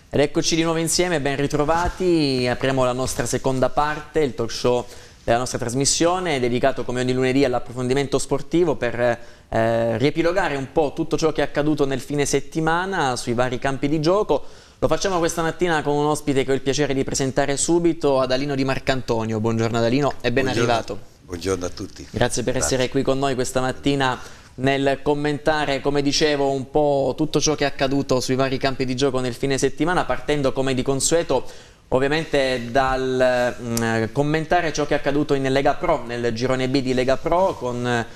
Ed eccoci di nuovo insieme, ben ritrovati. Apriamo la nostra seconda parte, il talk show della nostra trasmissione, dedicato come ogni lunedì all'approfondimento sportivo per riepilogare un po' tutto ciò che è accaduto nel fine settimana sui vari campi di gioco. Lo facciamo questa mattina con un ospite che ho il piacere di presentare subito, Adalino Di Marcantonio. Buongiorno Adalino e ben arrivato. Buongiorno a tutti. Grazie per essere qui con noi questa mattina nel commentare, come dicevo, un po' tutto ciò che è accaduto sui vari campi di gioco nel fine settimana, partendo come di consueto ovviamente dal commentare ciò che è accaduto in Lega Pro, nel girone B di Lega Pro, con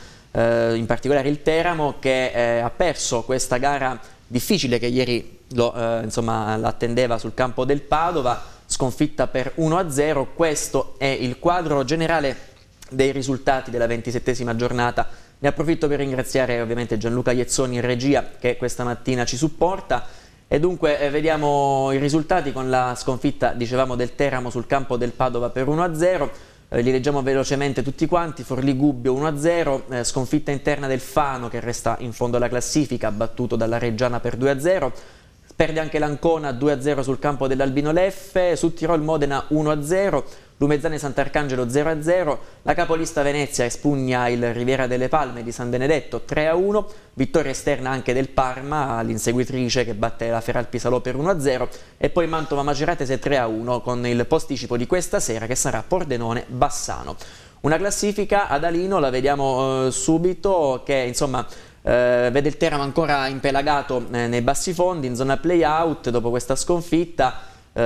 in particolare il Teramo che ha perso questa gara difficile che ieri l'attendeva sul campo del Padova, sconfitta per 1-0. Questo è il quadro generale dei risultati della 27esima giornata. Ne approfitto per ringraziare ovviamente Gianluca Iezzoni in regia che questa mattina ci supporta. E dunque vediamo i risultati con la sconfitta, dicevamo, del Teramo sul campo del Padova per 1-0. Li leggiamo velocemente tutti quanti. Forlì Gubbio 1-0, sconfitta interna del Fano che resta in fondo alla classifica, battuto dalla Reggiana per 2-0. Perde anche l'Ancona 2-0 sul campo dell'Albino Leffe, su Tirol Modena 1-0, Lumezzane Sant'Arcangelo 0-0, la capolista Venezia espugna il Riviera delle Palme di San Benedetto 3-1, vittoria esterna anche del Parma, l'inseguitrice che batte la Feralpi Salò per 1-0 e poi Mantova Maceratese 3-1 con il posticipo di questa sera che sarà Pordenone Bassano. Una classifica, Adalino, la vediamo subito, che insomma vede il Teramo ancora impelagato nei bassi fondi, in zona play-out dopo questa sconfitta.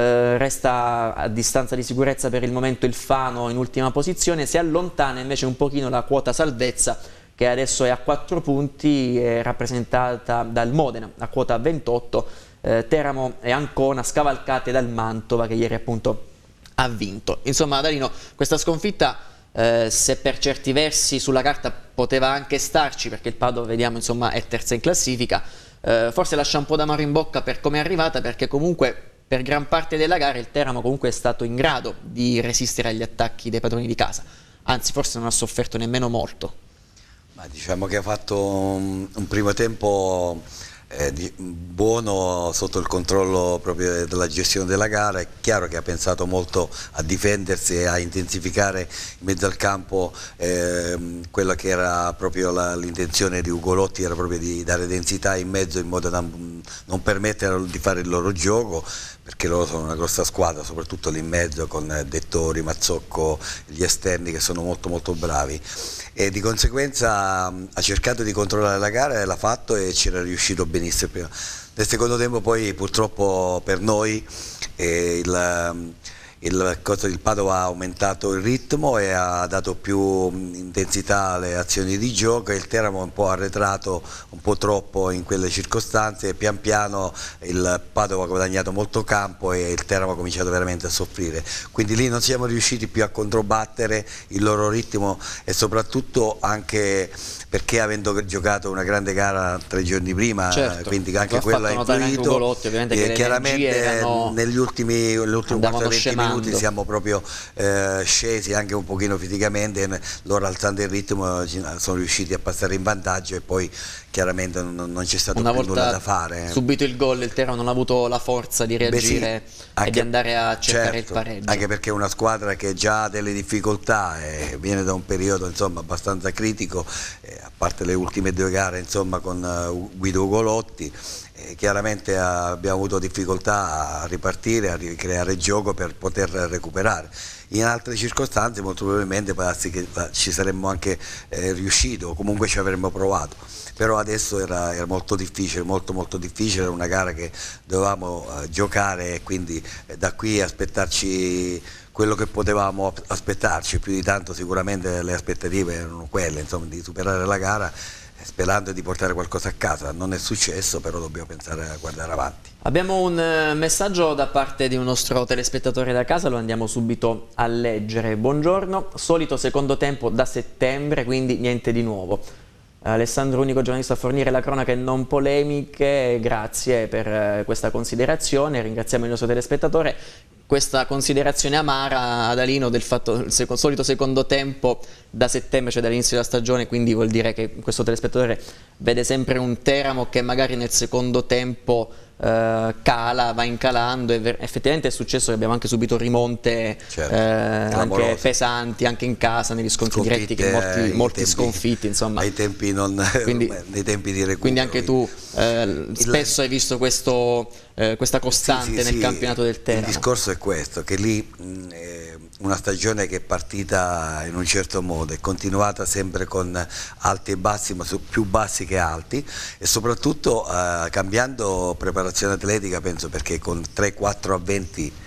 Resta a distanza di sicurezza per il momento il Fano in ultima posizione, si allontana invece un pochino la quota salvezza che adesso è a 4 punti, è rappresentata dal Modena a quota 28, Teramo e Ancona scavalcate dal Mantova che ieri appunto ha vinto. Insomma, Adalino, questa sconfitta se per certi versi sulla carta poteva anche starci, perché il Padova, vediamo, insomma, è terza in classifica, forse lascia un po' d'amaro in bocca per come è arrivata, perché comunque per gran parte della gara il Teramo comunque è stato in grado di resistere agli attacchi dei padroni di casa, anzi forse non ha sofferto nemmeno molto. Ma diciamo che ha fatto un primo tempo buono sotto il controllo proprio della gestione della gara. È chiaro che ha pensato molto a difendersi e a intensificare in mezzo al campo quella che era proprio l'intenzione di Ugolotti, era proprio di dare densità in mezzo in modo da non permettere di fare il loro gioco, perché loro sono una grossa squadra, soprattutto lì in mezzo con Dettori, Mazzocco, gli esterni che sono molto molto bravi, e di conseguenza ha cercato di controllare la gara e l'ha fatto e c'era riuscito benissimo prima. Nel secondo tempo poi purtroppo per noi il Padova ha aumentato il ritmo e ha dato più intensità alle azioni di gioco, e il Teramo è un po' arretrato un po' troppo in quelle circostanze, e pian piano il Padova ha guadagnato molto campo e il Teramo ha cominciato veramente a soffrire, quindi lì non siamo riusciti più a controbattere il loro ritmo, e soprattutto anche perché avendo giocato una grande gara 3 giorni prima, certo, quindi anche quella ha influito. Ugolotti, ovviamente, chiaramente negli ultimi 40-20 minuti siamo proprio scesi anche un pochino fisicamente, e loro alzando il ritmo sono riusciti a passare in vantaggio, e poi chiaramente non c'è stato più nulla da fare. Subito il gol, il Teramo non ha avuto la forza di reagire e di andare a cercare il pareggio. Anche perché è una squadra che già ha delle difficoltà e viene da un periodo insomma abbastanza critico, a parte le ultime 2 gare insomma con Guido Ugolotti. Chiaramente abbiamo avuto difficoltà a ripartire, a ricreare gioco per poter recuperare. In altre circostanze molto probabilmente che ci saremmo anche riusciti, o comunque ci avremmo provato, però adesso era molto difficile, molto difficile, era una gara che dovevamo giocare, e quindi da qui aspettarci quello che potevamo aspettarci. Più di tanto sicuramente le aspettative erano quelle, insomma, di superare la gara sperando di portare qualcosa a casa. Non è successo, però dobbiamo pensare a guardare avanti. Abbiamo un messaggio da parte di un nostro telespettatore da casa, lo andiamo subito a leggere. Buongiorno, solito secondo tempo da settembre, quindi niente di nuovo. Alessandro, unico giornalista a fornire la cronaca e non polemiche, grazie per questa considerazione, ringraziamo il nostro telespettatore. Questa considerazione amara, Adalino, del fatto del solito secondo tempo da settembre, cioè dall'inizio della stagione, quindi vuol dire che questo telespettatore vede sempre un Teramo che magari nel secondo tempo cala, va incalando e effettivamente è successo che abbiamo anche subito rimonte anche pesanti, anche in casa, negli scontri diretti, che molti sconfitti, insomma. Ai tempi nei tempi di recupero. Quindi anche tu spesso hai visto questa costante nel campionato del Teramo. Il discorso è questo, che lì una stagione che è partita in un certo modo, è continuata sempre con alti e bassi, ma più bassi che alti, e soprattutto cambiando preparazione atletica, penso, perché con 3-4 avventi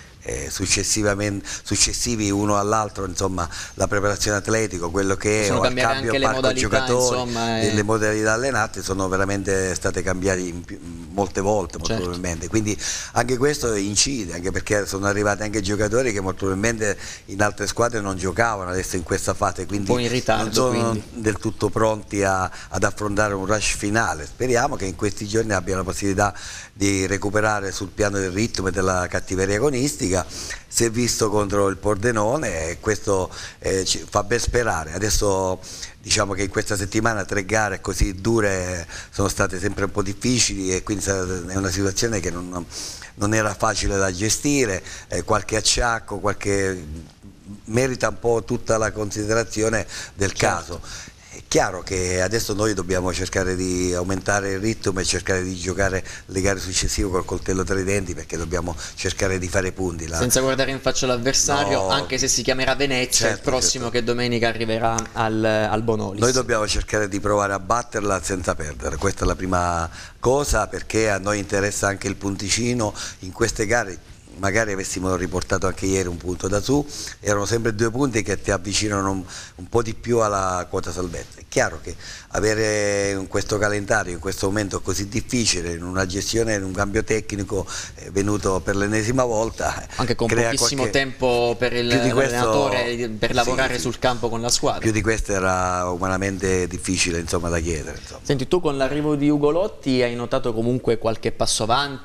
successivi uno all'altro, insomma, la preparazione atletica, quello che è, o il cambio anche parco giocatori, insomma, le modalità allenate sono veramente state cambiate molte volte, molto probabilmente, quindi anche questo incide, anche perché sono arrivati anche giocatori che molto probabilmente in altre squadre non giocavano adesso in questa fase, quindi un po' in ritardo, non sono del tutto pronti ad affrontare un rush finale. Speriamo che in questi giorni abbiano la possibilità di recuperare sul piano del ritmo e della cattiveria agonistica. Si è visto contro il Pordenone e questo ci fa ben sperare. Adesso diciamo che in questa settimana 3 gare così dure sono state sempre un po' difficili, e quindi è una situazione che non era facile da gestire, qualche acciacco, merita un po' tutta la considerazione del caso. È chiaro che adesso noi dobbiamo cercare di aumentare il ritmo e cercare di giocare le gare successive col coltello tra i denti, perché dobbiamo cercare di fare punti. Senza guardare in faccia l'avversario, anche se si chiamerà Venezia, il prossimo che domenica arriverà al Bonolis. Noi dobbiamo cercare di provare a batterla senza perdere, questa è la prima cosa, perché a noi interessa anche il punticino in queste gare. Magari avessimo riportato anche ieri un punto da su, erano sempre 2 punti che ti avvicinano un po' di più alla quota salvezza. È chiaro che avere questo calendario in questo momento così difficile, in una gestione, in un cambio tecnico venuto per l'ennesima volta, anche con pochissimo tempo per l'allenatore per lavorare sul campo con la squadra, più di questo era umanamente difficile, insomma, da chiedere, insomma. Senti, tu con l'arrivo di Ugo Lotti hai notato comunque qualche passo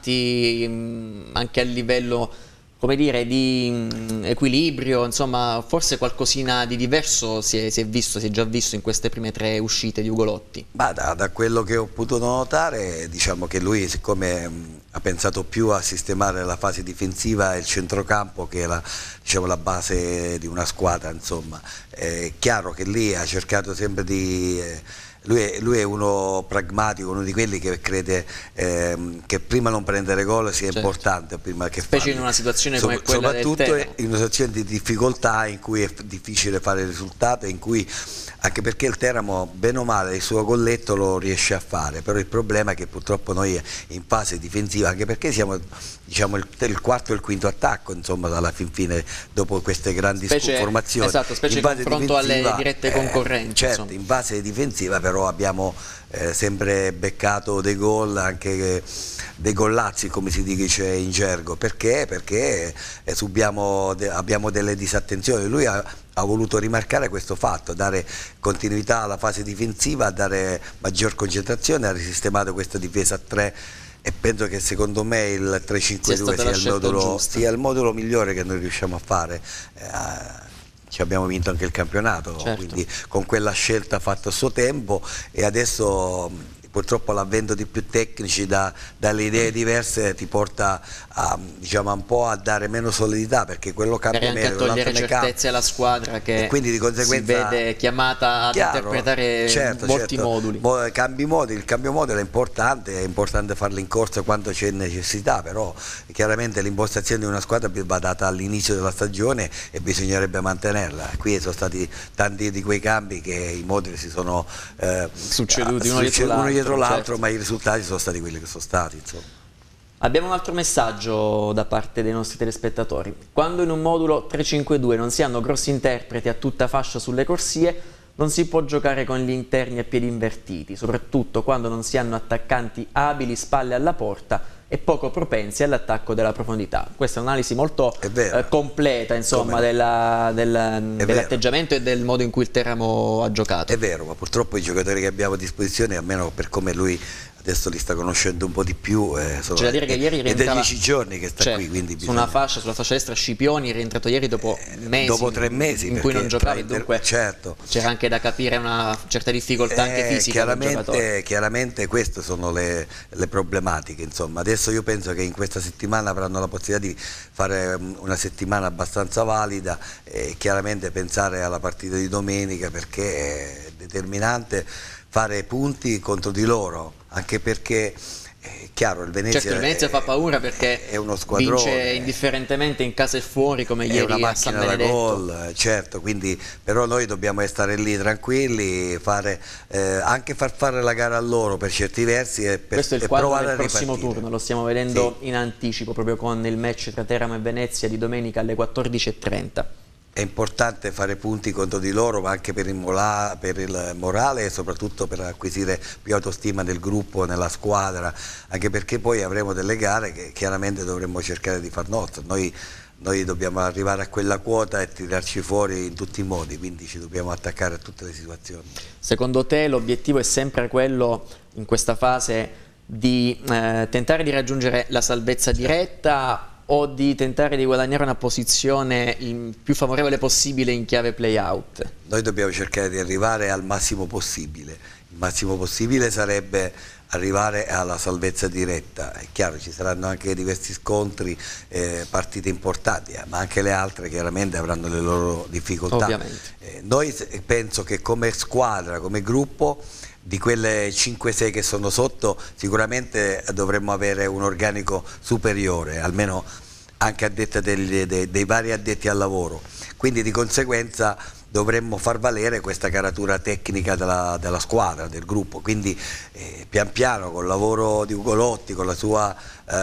avanti anche a livello, come dire, di equilibrio, insomma, forse qualcosina di diverso si è già visto in queste prime 3 uscite di Ugo Lotti? Da quello che ho potuto notare, diciamo che lui, siccome ha pensato più a sistemare la fase difensiva e il centrocampo, che è la base di una squadra, insomma, è chiaro che lì ha cercato sempre di... Lui è uno pragmatico, uno di quelli che crede che prima non prendere gol sia importante prima che specie in una situazione come quella del Teramo. Soprattutto in una situazione di difficoltà in cui è difficile fare il risultato, in cui, anche perché il Teramo bene o male il suo golletto lo riesce a fare, però il problema è che purtroppo noi in fase difensiva, anche perché siamo, diciamo, il quarto e il quinto attacco, insomma, alla fin fine, dopo queste grandi formazioni. Esatto, specie in confronto alle dirette concorrenti. Certo, in fase difensiva però abbiamo sempre beccato dei gol, anche dei gollazzi, come si dice in gergo. Perché? Perché abbiamo delle disattenzioni. Lui ha voluto rimarcare questo fatto, dare continuità alla fase difensiva, dare maggior concentrazione, ha risistemato questa difesa a 3, e penso che secondo me il 3-5-2 sia il modulo migliore che noi riusciamo a fare. Ci abbiamo vinto anche il campionato, quindi con quella scelta fatta a suo tempo, e adesso purtroppo l'avvento di più tecnici dalle idee diverse ti porta a, diciamo, un po' a dare meno solidità, perché quello cambia anche a togliere certezze alla squadra, che quindi di conseguenza si vede chiamata ad interpretare molti moduli. Il cambio modulo è importante farlo in corsa quando c'è necessità, però chiaramente l'impostazione di una squadra va data all'inizio della stagione e bisognerebbe mantenerla. Qui sono stati tanti di quei cambi che i moduli si sono succeduti uno dietro l'altro, ma i risultati sono stati quelli che sono stati, insomma. Abbiamo un altro messaggio da parte dei nostri telespettatori. Quando in un modulo 3-5-2 non si hanno grossi interpreti a tutta fascia sulle corsie, non si può giocare con gli interni a piedi invertiti, soprattutto quando non si hanno attaccanti abili spalle alla porta e poco propensi all'attacco della profondità. Questa è un'analisi molto completa, insomma, dell'atteggiamento e del modo in cui il Teramo ha giocato. È vero, ma purtroppo i giocatori che abbiamo a disposizione, almeno per come lui adesso li sta conoscendo un po' di più, c'è da dire che ieri è da 10 giorni che sta qui, quindi su una fascia, sulla fascia destra Scipioni è rientrato ieri dopo mesi, dopo 3 mesi in cui non giocava, dunque certo, c'era anche da capire una certa difficoltà anche fisica del giocatore. Chiaramente queste sono le problematiche, insomma. Adesso io penso che in questa settimana avranno la possibilità di fare una settimana abbastanza valida e chiaramente pensare alla partita di domenica, perché è determinante fare punti contro di loro, anche perché chiaro, il Venezia, certo, il Venezia fa paura perché è uno squadrone, vince indifferente in casa e fuori, come ieri a San Benedetto. È una macchina da gol, certo, quindi però noi dobbiamo stare lì tranquilli, anche far fare la gara a loro per certi versi e questo è il quadro del prossimo turno, lo stiamo vedendo in anticipo proprio con il match tra Teramo e Venezia di domenica alle 14:30. È importante fare punti contro di loro, ma anche per il morale e soprattutto per acquisire più autostima nel gruppo, nella squadra, anche perché poi avremo delle gare che chiaramente dovremmo cercare di far nostre. Noi dobbiamo arrivare a quella quota e tirarci fuori in tutti i modi, quindi ci dobbiamo attaccare a tutte le situazioni. Secondo te l'obiettivo è sempre quello in questa fase di tentare di raggiungere la salvezza diretta o di tentare di guadagnare una posizione più favorevole possibile in chiave play-out? Noi dobbiamo cercare di arrivare al massimo possibile. Il massimo possibile sarebbe arrivare alla salvezza diretta. È chiaro, ci saranno anche diversi scontri, partite importanti, ma anche le altre chiaramente avranno le loro difficoltà. Ovviamente. Noi penso che come squadra, come gruppo, di quelle 5-6 che sono sotto sicuramente dovremmo avere un organico superiore, almeno anche a detta dei vari addetti al lavoro, quindi di conseguenza dovremmo far valere questa caratura tecnica della squadra, del gruppo, quindi pian piano col lavoro di Ugolotti, con la sua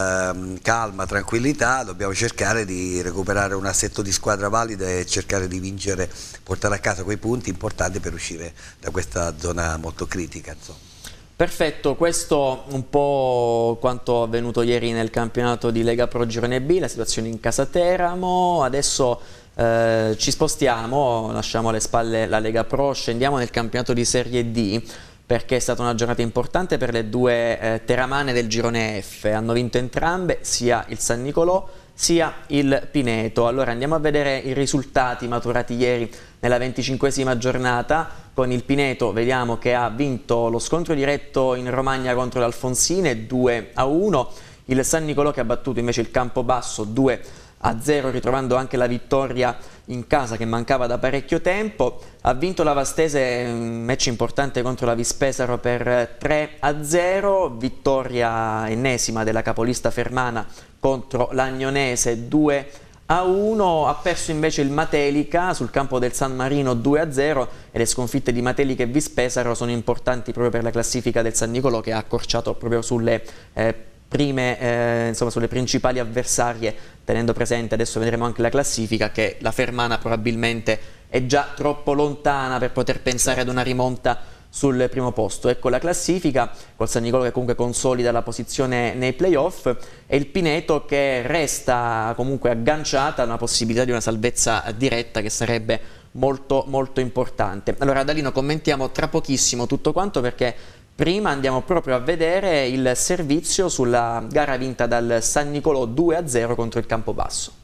calma, tranquillità, dobbiamo cercare di recuperare un assetto di squadra valida e cercare di vincere, portare a casa quei punti importanti per uscire da questa zona molto critica, insomma. Perfetto, questo un po' quanto avvenuto ieri nel campionato di Lega Pro Girone B, la situazione in casa Teramo. Adesso ci spostiamo, lasciamo alle spalle la Lega Pro, scendiamo nel campionato di Serie D, perché è stata una giornata importante per le due teramane del girone F. Hanno vinto entrambe, sia il San Nicolò sia il Pineto. Allora andiamo a vedere i risultati maturati ieri nella 25esima giornata. Con il Pineto vediamo che ha vinto lo scontro diretto in Romagna contro l'Alfonsine 2-1, il San Nicolò che ha battuto invece il Campobasso 2-0, ritrovando anche la vittoria in casa che mancava da parecchio tempo. Ha vinto la Vastese, un match importante contro la Vispesaro per 3-0, vittoria ennesima della capolista fermana contro l'Agnonese 2-1. Ha perso invece il Matelica sul campo del San Marino 2-0 e le sconfitte di Matelica e Vispesaro sono importanti proprio per la classifica del San Nicolò, che ha accorciato proprio sulle insomma, sulle principali avversarie, tenendo presente, adesso vedremo anche la classifica, che la Fermana probabilmente è già troppo lontana per poter pensare ad una rimonta sul primo posto. Ecco la classifica, col San Nicolò che comunque consolida la posizione nei playoff e il Pineto che resta comunque agganciata a una possibilità di una salvezza diretta che sarebbe molto molto importante. Allora Adalino, commentiamo tra pochissimo tutto quanto, perché prima andiamo proprio a vedere il servizio sulla gara vinta dal San Nicolò 2-0 contro il Campobasso.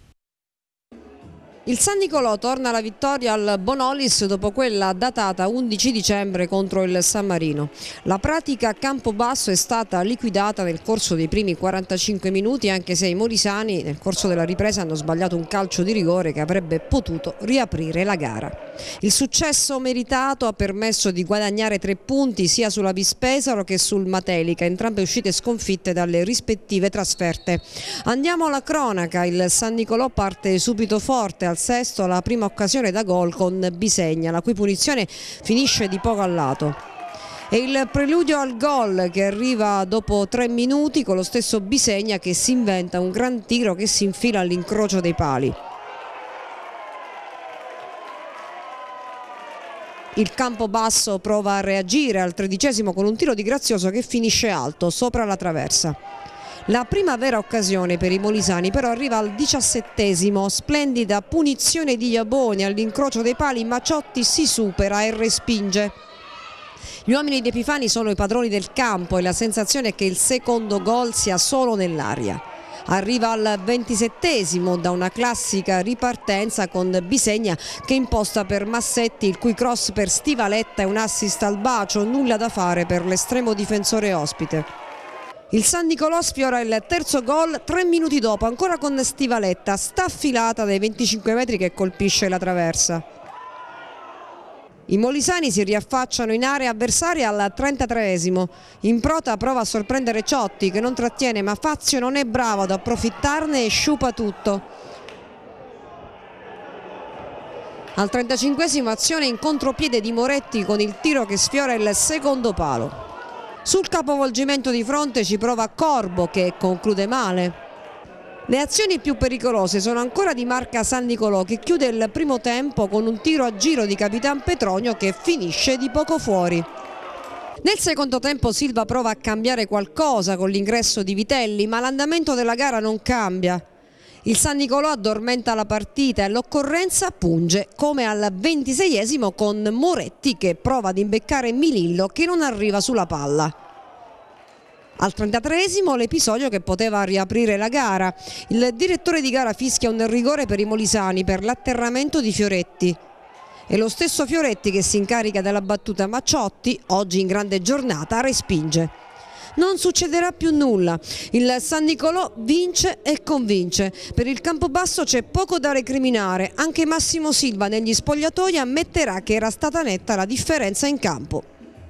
Il San Nicolò torna alla vittoria al Bonolis dopo quella datata 11 dicembre contro il San Marino. La pratica Campobasso è stata liquidata nel corso dei primi 45 minuti, anche se i molisani nel corso della ripresa hanno sbagliato un calcio di rigore che avrebbe potuto riaprire la gara. Il successo meritato ha permesso di guadagnare 3 punti sia sulla Vispesaro che sul Matelica, entrambe uscite sconfitte dalle rispettive trasferte. Andiamo alla cronaca, il San Nicolò parte subito forte al sesto, la prima occasione da gol con Bisegna, la cui punizione finisce di poco a lato. E il preludio al gol che arriva dopo 3 minuti con lo stesso Bisegna che si inventa un gran tiro che si infila all'incrocio dei pali. Il Campobasso prova a reagire al 13° con un tiro di Grazioso che finisce alto sopra la traversa. La prima vera occasione per i molisani però arriva al 17°, splendida punizione di Iaboni all'incrocio dei pali, Maciotti si supera e respinge. Gli uomini di Epifani sono i padroni del campo e la sensazione è che il secondo gol sia solo nell'aria. Arriva al 27esimo da una classica ripartenza con Bisegna che imposta per Massetti, il cui cross per Stivaletta è un assist al bacio, nulla da fare per l'estremo difensore ospite. Il San Nicolò sfiora il terzo gol 3 minuti dopo, ancora con Stivaletta, staffilata dai 25 metri che colpisce la traversa. I molisani si riaffacciano in area avversaria al 33esimo. Improta prova a sorprendere Ciotti che non trattiene, ma Fazio non è bravo ad approfittarne e sciupa tutto. Al 35esimo azione in contropiede di Moretti con il tiro che sfiora il secondo palo. Sul capovolgimento di fronte ci prova Corbo che conclude male. Le azioni più pericolose sono ancora di Marca San Nicolò che chiude il primo tempo con un tiro a giro di Capitan Petronio che finisce di poco fuori. Nel secondo tempo Silva prova a cambiare qualcosa con l'ingresso di Vitelli, ma l'andamento della gara non cambia. Il San Nicolò addormenta la partita e l'occorrenza punge, come al 26esimo con Moretti che prova ad imbeccare Milillo che non arriva sulla palla. Al 33esimo l'episodio che poteva riaprire la gara. Il direttore di gara fischia un rigore per i molisani per l'atterramento di Fioretti. È lo stesso Fioretti che si incarica della battuta, ma Ciotti, oggi in grande giornata, respinge. Non succederà più nulla. Il San Nicolò vince e convince. Per il Campobasso c'è poco da recriminare. Anche Massimo Silva negli spogliatoi ammetterà che era stata netta la differenza in campo.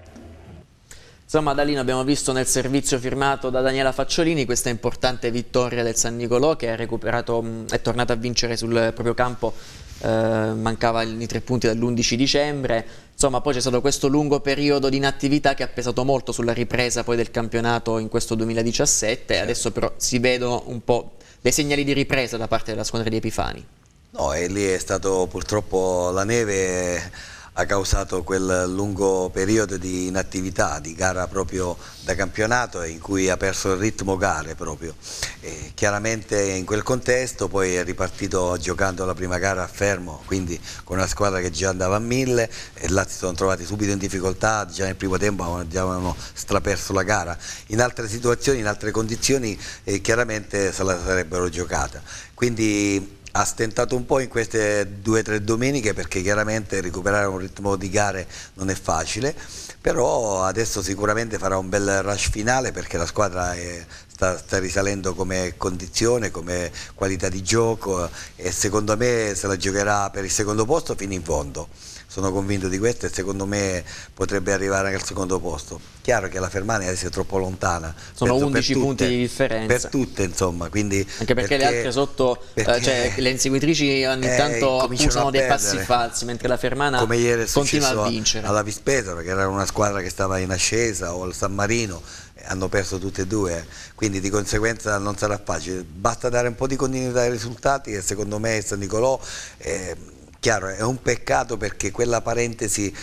Insomma, da lì abbiamo visto nel servizio firmato da Daniela Facciolini questa importante vittoria del San Nicolò che è tornata a vincere sul proprio campo, mancavano i 3 punti dall'11 dicembre. Insomma, poi c'è stato questo lungo periodo di inattività che ha pesato molto sulla ripresa poi del campionato in questo 2017. Adesso però si vedono un po' dei segnali di ripresa da parte della squadra di Epifani. No, e lì è stato purtroppo la neve ha causato quel lungo periodo di inattività, di gara proprio da campionato in cui ha perso il ritmo gare proprio. E chiaramente in quel contesto poi è ripartito giocando la prima gara a Fermo, quindi con una squadra che già andava a 1000 e là si sono trovati subito in difficoltà, già nel primo tempo avevano straperso la gara. In altre situazioni, in altre condizioni chiaramente se la sarebbero giocata. Quindi ha stentato un po' in queste 2 o 3 domeniche perché chiaramente recuperare un ritmo di gare non è facile, però adesso sicuramente farà un bel rush finale perché la squadra sta risalendo come condizione, come qualità di gioco e secondo me se la giocherà per il secondo posto fino in fondo. Sono convinto di questo e secondo me potrebbe arrivare anche al secondo posto. Chiaro che la Fermana adesso è troppo lontana. Sono 11 punti di differenza. Per tutte insomma. Quindi, anche perché le altre sotto, cioè le inseguitrici ogni tanto accusano dei passi falsi, mentre la Fermana come ieri continua a vincere. Alla Vispesaro, che era una squadra che stava in ascesa, o al San Marino, hanno perso tutte e due, quindi di conseguenza non sarà facile. Basta dare un po' di continuità ai risultati e secondo me San Nicolò chiaro, è un peccato perché quella parentesi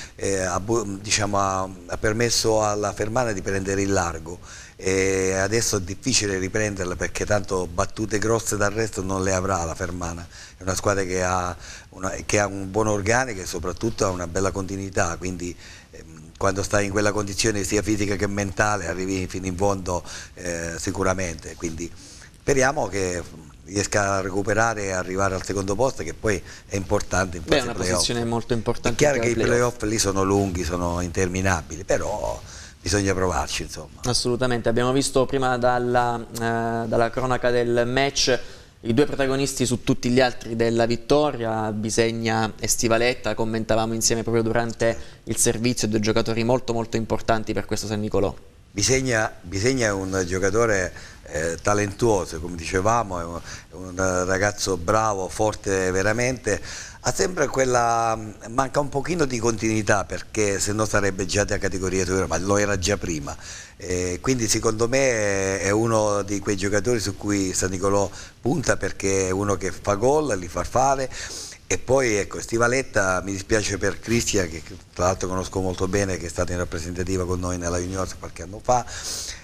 ha permesso alla Fermana di prendere il largo e adesso è difficile riprenderla perché tanto battute grosse d'arresto non le avrà la Fermana. È una squadra che ha un buon organico e soprattutto ha una bella continuità, quindi quando stai in quella condizione sia fisica che mentale arrivi fino in fondo sicuramente, quindi speriamo che riesca a recuperare e arrivare al secondo posto, che poi è importante in fase playoff. È una posizione molto importante. È chiaro che i playoff lì sono lunghi, sono interminabili, però bisogna provarci insomma. Assolutamente, abbiamo visto prima dalla cronaca del match i 2 protagonisti su tutti gli altri della vittoria, Bisegna e Stivaletta. Commentavamo insieme proprio durante il servizio 2 giocatori molto importanti per questo San Nicolò. Bisegna è un giocatore talentuoso, come dicevamo, è un ragazzo bravo, forte veramente, ha sempre manca un pochino di continuità perché se no sarebbe già da categoria superiore, ma lo era già prima, quindi secondo me è uno di quei giocatori su cui San Nicolò punta perché è uno che fa gol, li fa fare. E poi ecco, Stivaletta, mi dispiace per Cristian, che tra l'altro conosco molto bene, che è stata in rappresentativa con noi nella Juniors qualche anno fa,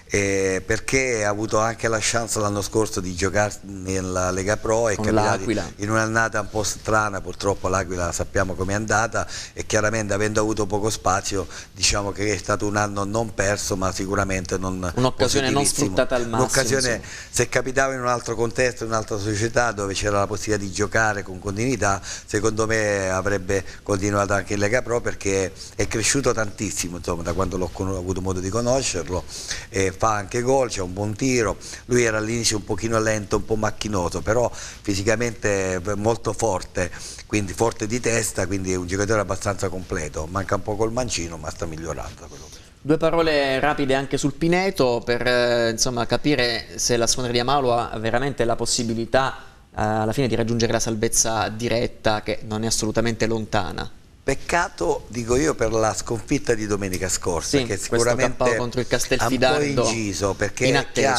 perché ha avuto anche la chance l'anno scorso di giocare nella Lega Pro e con l'Aquila in un'annata un po' strana, purtroppo l'Aquila sappiamo com'è andata, e chiaramente avendo avuto poco spazio diciamo che è stato un anno non perso, ma sicuramente non un'occasione non sfruttata al massimo. Un'occasione, se capitava in un altro contesto, in un'altra società dove c'era la possibilità di giocare con continuità, secondo me avrebbe continuato anche in Lega Pro, perché è cresciuto tantissimo, insomma, da quando l'ho avuto modo di conoscerlo, fa anche gol, c'è un buon tiro, lui era all'inizio un pochino lento, un po' macchinoso, però fisicamente molto forte, quindi forte di testa, quindi è un giocatore abbastanza completo, manca un po' col mancino ma sta migliorando. Due parole rapide anche sul Pineto per insomma, capire se la squadra di Amauro ha veramente la possibilità alla fine di raggiungere la salvezza diretta, che non è assolutamente lontana. Peccato, dico io, per la sconfitta di domenica scorsa, sì, che sicuramente contro il Castelfidardo, ha un po' inciso, perché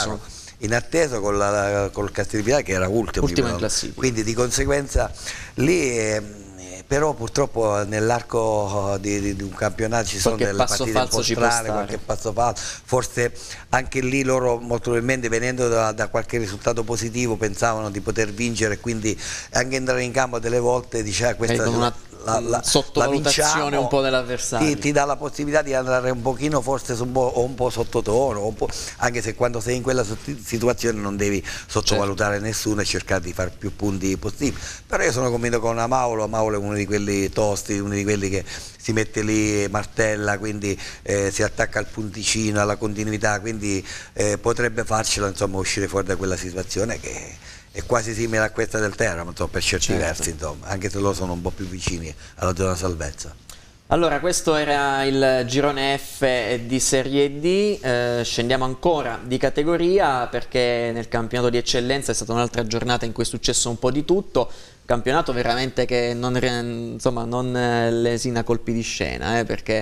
inatteso col Castelfidardo che era ultimo in classifica, quindi di conseguenza lì però purtroppo nell'arco di un campionato ci sono delle partite un po' strane, qualche passo falso, forse anche lì loro molto probabilmente venendo da qualche risultato positivo pensavano di poter vincere, quindi anche entrare in campo delle volte diceva questa la sottovalutazione un po' dell'avversario ti dà la possibilità di andare un pochino forse un po' sottotono, anche se quando sei in quella situazione non devi sottovalutare nessuno e cercare di fare più punti possibili. Però io sono convinto con Amauro è uno di quelli tosti, uno di quelli che si mette lì, martella, quindi si attacca al punticino, alla continuità, quindi potrebbe farcela, insomma, uscire fuori da quella situazione che è quasi simile a questa del Teramo, per certi versi, insomma, anche se loro sono un po' più vicini alla zona salvezza. Allora, questo era il girone F di Serie D, scendiamo ancora di categoria perché nel campionato di eccellenza è stata un'altra giornata in cui è successo un po' di tutto, campionato veramente che non lesina colpi di scena, perché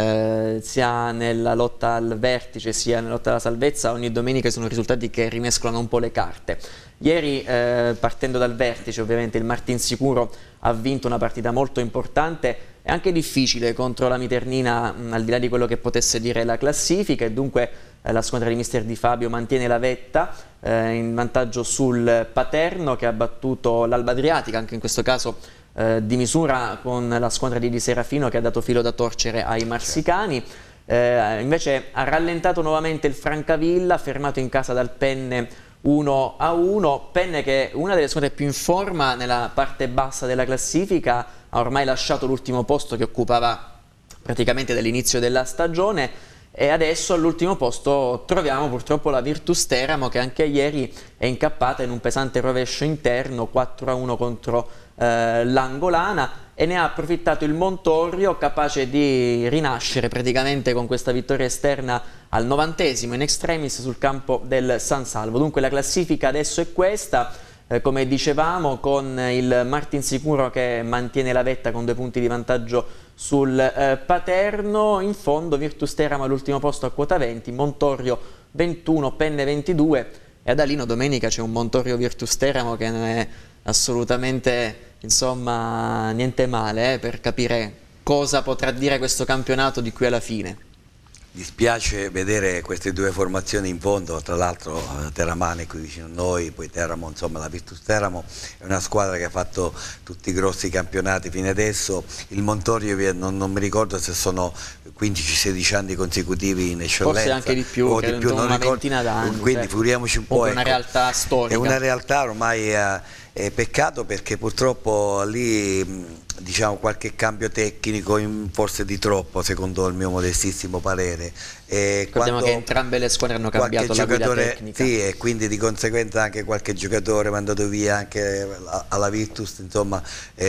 sia nella lotta al vertice sia nella lotta alla salvezza ogni domenica sono risultati che rimescolano un po' le carte. Ieri partendo dal vertice ovviamente il Martinsicuro ha vinto una partita molto importante e anche difficile contro la Miternina, al di là di quello che potesse dire la classifica, e dunque la squadra di mister Di Fabio mantiene la vetta in vantaggio sul Paterno, che ha battuto l'Alba Adriatica, anche in questo caso di misura, con la squadra di Di Serafino che ha dato filo da torcere ai marsicani. Invece ha rallentato nuovamente il Francavilla, fermato in casa dal Penne 1-1, Penne che è una delle squadre più in forma nella parte bassa della classifica, ha ormai lasciato l'ultimo posto che occupava praticamente dall'inizio della stagione, e adesso all'ultimo posto troviamo purtroppo la Virtus Teramo, che anche ieri è incappata in un pesante rovescio interno 4-1 contro l'Angolana, e ne ha approfittato il Montorio, capace di rinascere praticamente con questa vittoria esterna al 90esimo in extremis sul campo del San Salvo. Dunque la classifica adesso è questa, come dicevamo, con il Martinsicuro che mantiene la vetta con 2 punti di vantaggio sul Paterno, in fondo Virtus Teramo all'ultimo posto a quota 20, Montorio 21, Penne 22, e ad Alino domenica c'è un Montorio Virtus Teramo che non è assolutamente, insomma, niente male per capire cosa potrà dire questo campionato di qui alla fine. Dispiace vedere queste due formazioni in fondo, tra l'altro Teramane qui vicino a noi, poi Teramo, insomma la Virtus Teramo è una squadra che ha fatto tutti i grossi campionati fino adesso, il Montorio non mi ricordo se sono 15-16 anni consecutivi in eccellenza, forse anche di più, o di più, una ventina d'anni, quindi figuriamoci un po', è una realtà storica, è una realtà ormai, peccato perché purtroppo lì diciamo qualche cambio tecnico, forse di troppo secondo il mio modestissimo parere. Ricordiamo che entrambe le squadre hanno cambiato la guida tecnica. Sì, e quindi di conseguenza anche qualche giocatore mandato via anche alla Virtus, insomma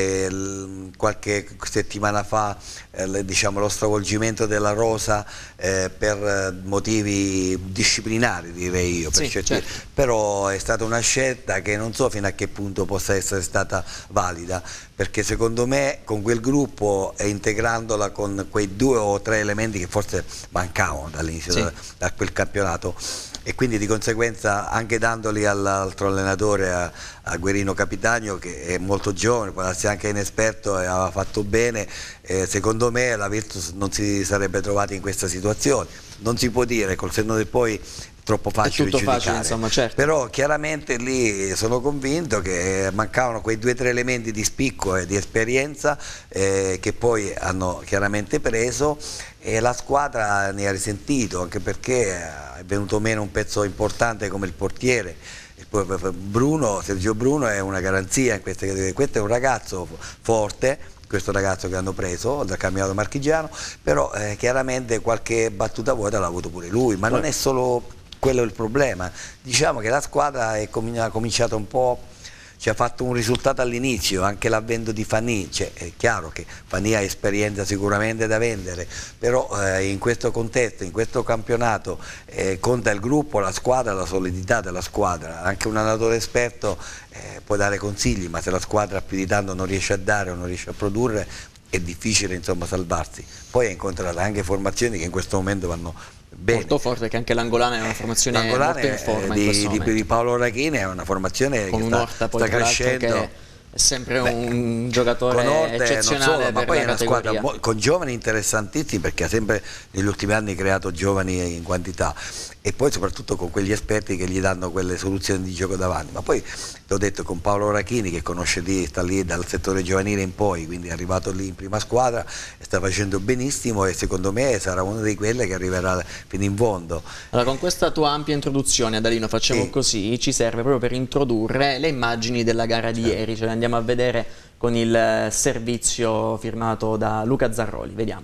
qualche settimana fa diciamo lo stravolgimento della rosa per motivi disciplinari, direi io, sì, certo. Però è stata una scelta che non so fino a che punto possa essere stata valida, perché secondo me con quel gruppo e integrandola con quei 2 o 3 elementi che forse mancavano dall'inizio da quel campionato, e quindi di conseguenza anche dandoli all'altro allenatore, a Guerino Capitagno, che è molto giovane, può essere anche inesperto e aveva fatto bene, secondo me la Virtus non si sarebbe trovata in questa situazione. non si può dire, col senno del poi troppo facile giudicare. Facile, insomma, certo. Però chiaramente lì sono convinto che mancavano quei 2 o 3 elementi di spicco e di esperienza che poi hanno chiaramente preso, e la squadra ne ha risentito, anche perché è venuto meno un pezzo importante come il portiere. Sergio Bruno è una garanzia in queste categorie. Questo è un ragazzo forte, questo ragazzo che hanno preso dal campionato marchigiano, però chiaramente qualche battuta vuota l'ha avuto pure lui, ma non è solo quello il problema. Diciamo che la squadra ha cominciato un po', ci ha fatto un risultato all'inizio, anche l'avvento di Fanì, è chiaro che Fanì ha esperienza sicuramente da vendere, però in questo contesto, in questo campionato conta il gruppo, la squadra, la solidità della squadra. Anche un allenatore esperto può dare consigli, ma se la squadra più di tanto non riesce a dare o non riesce a produrre, è difficile insomma salvarsi. Poi ha incontrato anche formazioni che in questo momento vanno bene. Molto forte, che anche l'Angolana è una formazione molto in forma di Paolo Rachini, è una formazione con che sta crescendo, che è sempre un giocatore eccezionale, solo, ma poi è una squadra con giovani interessantissimi, perché ha sempre negli ultimi anni creato giovani in quantità, e poi soprattutto con quegli esperti che gli danno quelle soluzioni di gioco davanti. Ma poi ti ho detto, con Paolo Rachini, che conosce lì, sta lì dal settore giovanile in poi, quindi è arrivato lì in prima squadra e sta facendo benissimo, e secondo me sarà una di quelle che arriverà fino in fondo. Allora, con questa tua ampia introduzione, Adalino, facciamo così, ci serve proprio per introdurre le immagini della gara di ieri, ce le andiamo a vedere con il servizio firmato da Luca Zarroli. Vediamo.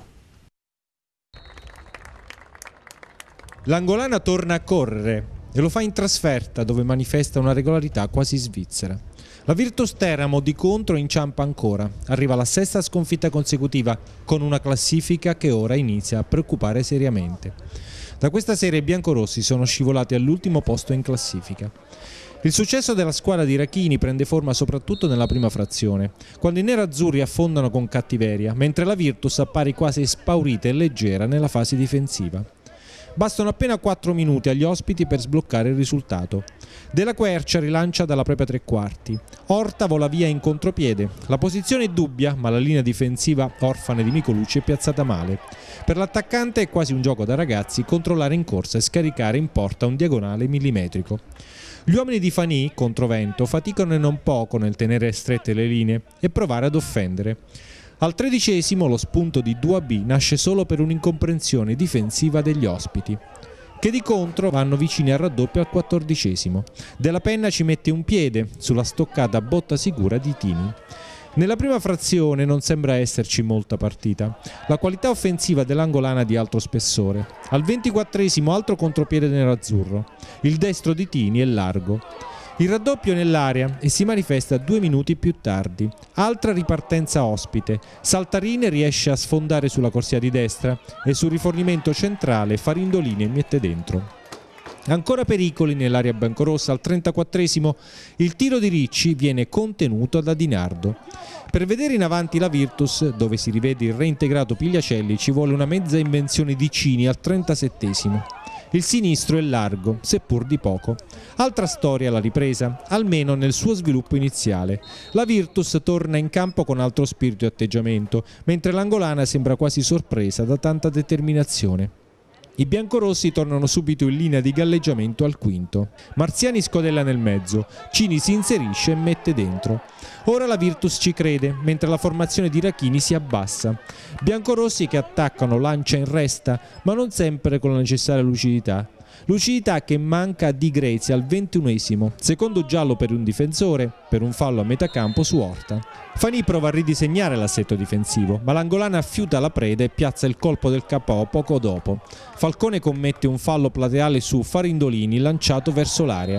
L'Angolana torna a correre e lo fa in trasferta, dove manifesta una regolarità quasi svizzera. La Virtus Teramo di contro inciampa ancora, arriva alla 6ª sconfitta consecutiva, con una classifica che ora inizia a preoccupare seriamente. Da questa serie i biancorossi sono scivolati all'ultimo posto in classifica. Il successo della squadra di Rachini prende forma soprattutto nella prima frazione, quando i nerazzurri affondano con cattiveria, mentre la Virtus appare quasi spaurita e leggera nella fase difensiva. Bastano appena 4 minuti agli ospiti per sbloccare il risultato. Della Quercia rilancia dalla propria tre quarti. Orta vola via in contropiede. La posizione è dubbia, ma la linea difensiva orfane di Micolucci è piazzata male. Per l'attaccante è quasi un gioco da ragazzi controllare in corsa e scaricare in porta un diagonale millimetrico. Gli uomini di Fanì, controvento, faticano e non poco nel tenere strette le linee e provare ad offendere. Al 13° lo spunto di 2B nasce solo per un'incomprensione difensiva degli ospiti, che di contro vanno vicini al raddoppio al 14°. Della Penna ci mette un piede sulla stoccata botta sicura di Tini. Nella prima frazione non sembra esserci molta partita. La qualità offensiva dell'Angolana è di alto spessore. Al 24° altro contropiede nerazzurro. Il destro di Tini è largo. Il raddoppio nell'area e si manifesta 2 minuti più tardi. Altra ripartenza ospite. Saltarin riesce a sfondare sulla corsia di destra e sul rifornimento centrale Farindolini mette dentro. Ancora pericoli nell'area biancorossa. Al 34° il tiro di Ricci viene contenuto da Di Nardo. Per vedere in avanti la Virtus, dove si rivede il reintegrato Pigliacelli, ci vuole una mezza invenzione di Cini al 37°. Il sinistro è largo, seppur di poco. Altra storia la ripresa, almeno nel suo sviluppo iniziale. La Virtus torna in campo con altro spirito e atteggiamento, mentre l'Angolana sembra quasi sorpresa da tanta determinazione. I biancorossi tornano subito in linea di galleggiamento al quinto. Marziani scodella nel mezzo, Cini si inserisce e mette dentro. Ora la Virtus ci crede, mentre la formazione di Rachini si abbassa. Biancorossi che attaccano lancia in resta, ma non sempre con la necessaria lucidità. Lucidità che manca a Di Grezia al 21°, secondo giallo per un difensore, per un fallo a metà campo su Orta. Fanì prova a ridisegnare l'assetto difensivo, ma l'Angolana affiuta la preda e piazza il colpo del KO poco dopo. Falcone commette un fallo plateale su Farindolini lanciato verso l'area.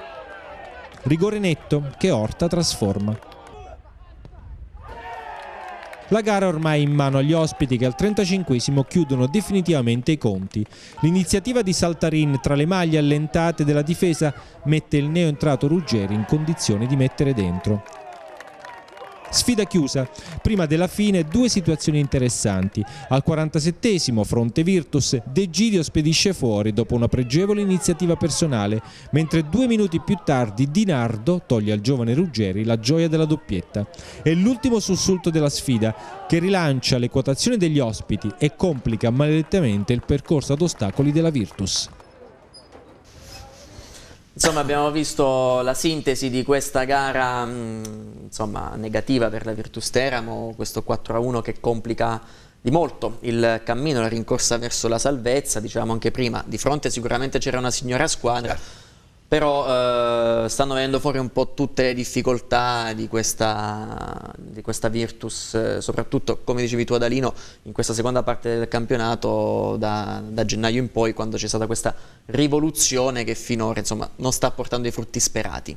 Rigore netto che Orta trasforma. La gara ormai è in mano agli ospiti che al 35° chiudono definitivamente i conti. L'iniziativa di Saltarin tra le maglie allentate della difesa mette il neoentrato Ruggeri in condizione di mettere dentro. Sfida chiusa. Prima della fine due situazioni interessanti. Al 47esimo, fronte Virtus, De Gidio spedisce fuori dopo una pregevole iniziativa personale, mentre 2 minuti più tardi Di Nardo toglie al giovane Ruggeri la gioia della doppietta. È l'ultimo sussulto della sfida che rilancia le quotazioni degli ospiti e complica maledettamente il percorso ad ostacoli della Virtus. Insomma, abbiamo visto la sintesi di questa gara insomma, negativa per la Virtus Teramo, questo 4-1 che complica di molto il cammino, la rincorsa verso la salvezza. Dicevamo anche prima, di fronte sicuramente c'era una signora squadra, però stanno venendo fuori un po' tutte le difficoltà di questa Virtus, soprattutto, come dicevi tu Adalino, in questa seconda parte del campionato da gennaio in poi, quando c'è stata questa rivoluzione che finora insomma, non sta portando i frutti sperati.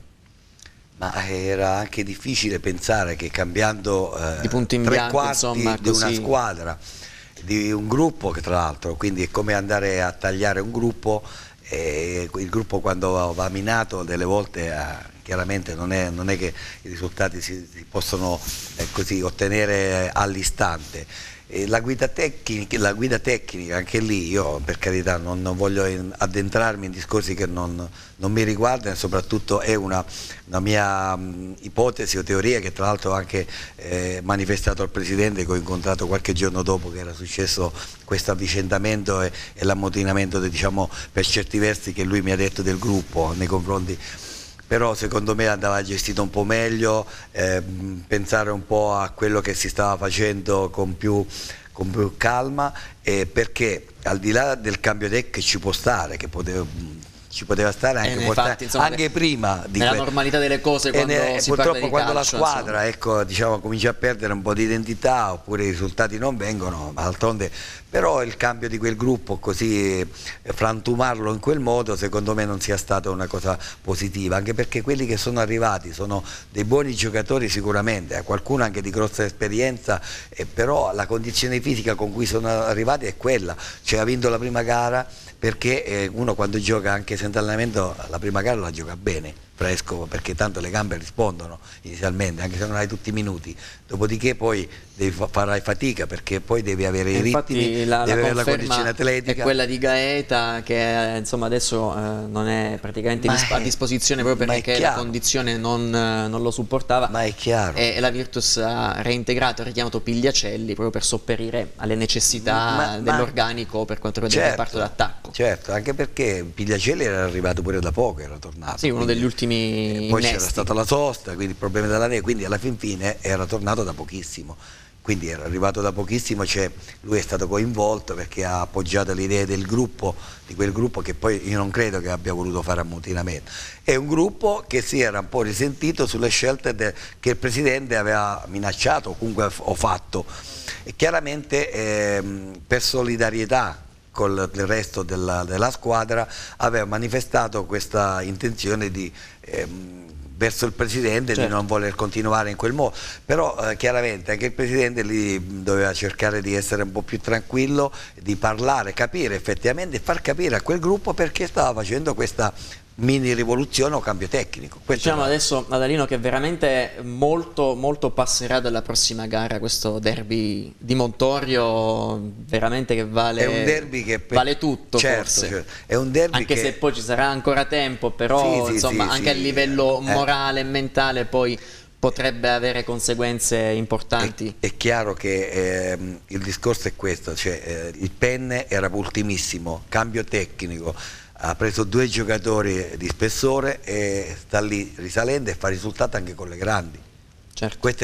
Ma era anche difficile pensare che cambiando di punto in 3 bianco, quarti insomma, di una squadra, di un gruppo che tra l'altro, quindi è come andare a tagliare un gruppo. Il gruppo quando va minato delle volte chiaramente non è che i risultati si possono così ottenere all'istante. La guida tecnica, anche lì io per carità non voglio addentrarmi in discorsi che non mi riguardano, e soprattutto è una mia ipotesi o teoria che tra l'altro ho anche manifestato al Presidente, che ho incontrato qualche giorno dopo che era successo questo avvicendamento e l'ammotinamento, diciamo, per certi versi che lui mi ha detto del gruppo nei confronti. Però secondo me andava gestito un po' meglio, pensare un po' a quello che si stava facendo con più calma, perché al di là del cambio che ci può stare, che ci poteva stare anche, infatti, insomma, anche prima di nella normalità delle cose, quando si parla di quando calcio, la squadra ecco, diciamo, comincia a perdere un po' di identità oppure i risultati non vengono, ma d'altronde però il cambio di quel gruppo, così frantumarlo in quel modo, secondo me non sia stata una cosa positiva, anche perché quelli che sono arrivati sono dei buoni giocatori sicuramente, qualcuno anche di grossa esperienza, però la condizione fisica con cui sono arrivati è quella, cioè ha vinto la prima gara, perché uno quando gioca anche senza allenamento la prima gara la gioca bene, fresco, perché tanto le gambe rispondono inizialmente, anche se non hai tutti i minuti, dopodiché poi farai fatica, perché poi devi avere i ritmi, devi avere la condizione atletica. È quella di Gaeta che insomma adesso non è praticamente a disposizione, proprio perché la condizione non lo supportava, ma è chiaro. E la Virtus ha reintegrato, ha richiamato Pigliacelli proprio per sopperire alle necessità dell'organico per quanto riguarda il reparto d'attacco. Certo, anche perché Pigliacelli era arrivato pure da poco, era tornato. Sì, uno degli ultimi poi c'era stata la sosta, quindi il problema della neve, quindi alla fine era tornato da pochissimo. Quindi era arrivato da pochissimo, cioè lui è stato coinvolto perché ha appoggiato le idee del gruppo, di quel gruppo che poi io non credo che abbia voluto fare ammutinamento. È un gruppo che si era un po' risentito sulle scelte che il Presidente aveva minacciato o fatto. E chiaramente per solidarietà con il resto della squadra aveva manifestato questa intenzione di verso il Presidente, certo, di non voler continuare in quel modo, però chiaramente anche il Presidente lì doveva cercare di essere un po' più tranquillo, di parlare, capire effettivamente e far capire a quel gruppo perché stava facendo questa mini rivoluzione o cambio tecnico. Diciamo adesso, Adalino, che veramente molto passerà dalla prossima gara, questo derby di Montorio, veramente che vale, è un derby che vale tutto, certo, forse. Certo. È un derby anche se poi ci sarà ancora tempo, però insomma anche a livello morale e mentale poi potrebbe avere conseguenze importanti. È chiaro che il discorso è questo, cioè il Penne era ultimissimo, cambio tecnico, ha preso 2 giocatori di spessore e sta lì risalendo e fa risultato anche con le grandi. Certo. Questo è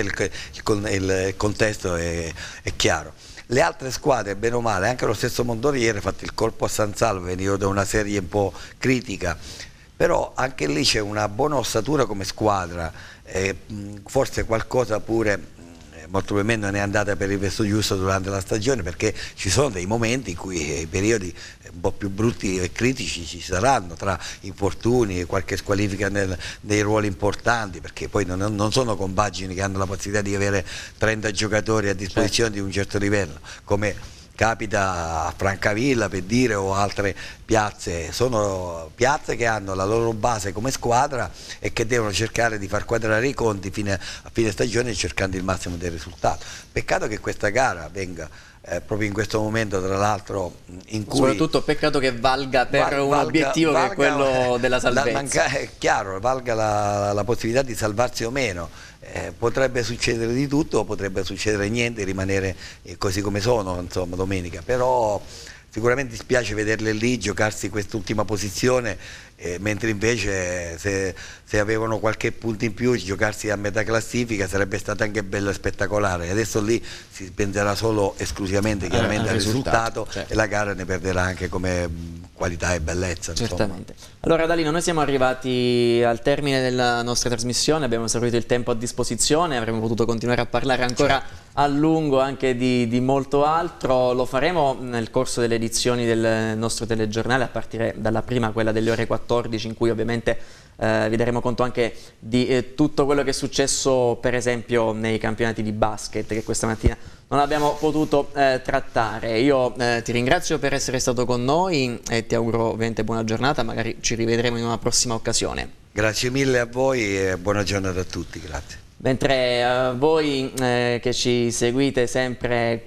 il contesto, è chiaro. Le altre squadre, bene o male, anche lo stesso Montorio ieri ha fatto il colpo a San Salvo, venivo da una serie un po' critica, però anche lì c'è una buona ossatura come squadra, forse qualcosa pure molto probabilmente non è andata per il verso giusto durante la stagione, perché ci sono dei momenti in cui i periodi un po' più brutti e critici ci saranno, tra infortuni e qualche squalifica nei ruoli importanti, perché poi non sono compagini che hanno la possibilità di avere 30 giocatori a disposizione, certo, di un certo livello, come capita a Francavilla per dire, o altre piazze. Sono piazze che hanno la loro base come squadra e che devono cercare di far quadrare i conti a fine stagione, cercando il massimo del risultato. Peccato che questa gara venga proprio in questo momento, tra l'altro, in cui soprattutto peccato che valga per un obiettivo che è quello della salvezza. È chiaro, valga la possibilità di salvarsi o meno. Potrebbe succedere di tutto, o potrebbe succedere niente, rimanere così come sono, insomma, domenica. Però sicuramente dispiace vederle lì giocarsi quest'ultima posizione, mentre invece se avevano qualche punto in più, giocarsi a metà classifica sarebbe stato anche bello e spettacolare. Adesso lì si penserà solo esclusivamente chiaramente al risultato, certo. E la gara ne perderà anche come qualità e bellezza. Certamente. Insomma. Allora Dalino, noi siamo arrivati al termine della nostra trasmissione, abbiamo esaurito il tempo a disposizione, avremmo potuto continuare a parlare ancora a lungo anche di molto altro. Lo faremo nel corso delle edizioni del nostro telegiornale, a partire dalla prima, quella delle ore 14, in cui ovviamente vi daremo conto anche di tutto quello che è successo per esempio nei campionati di basket, che questa mattina non abbiamo potuto trattare. Io ti ringrazio per essere stato con noi e ti auguro ovviamente buona giornata, magari ci rivedremo in una prossima occasione. Grazie mille a voi e buona giornata a tutti, grazie. Mentre voi che ci seguite sempre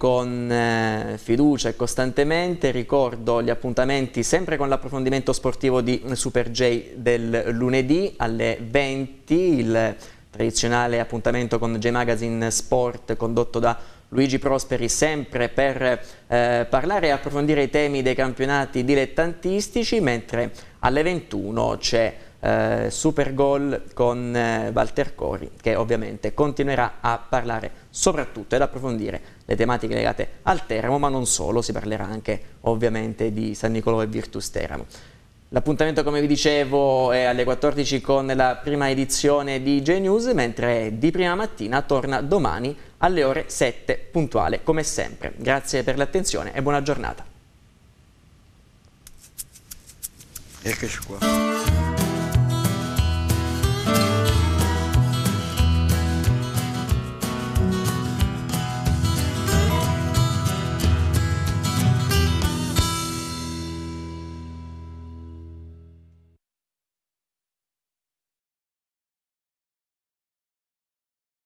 con fiducia e costantemente, ricordo gli appuntamenti sempre con l'approfondimento sportivo di Super J del lunedì alle 20, il tradizionale appuntamento con J Magazine Sport condotto da Luigi Prosperi, sempre per parlare e approfondire i temi dei campionati dilettantistici, mentre alle 21 c'è Super Goal con Walter Cori, che ovviamente continuerà a parlare soprattutto ed approfondire le tematiche legate al Teramo, ma non solo, si parlerà anche ovviamente di San Nicolò e Virtus Teramo. L'appuntamento, come vi dicevo, è alle 14 con la prima edizione di J-News, mentre di prima mattina torna domani alle ore 7 puntuale, come sempre. Grazie per l'attenzione e buona giornata. Eccoci qua.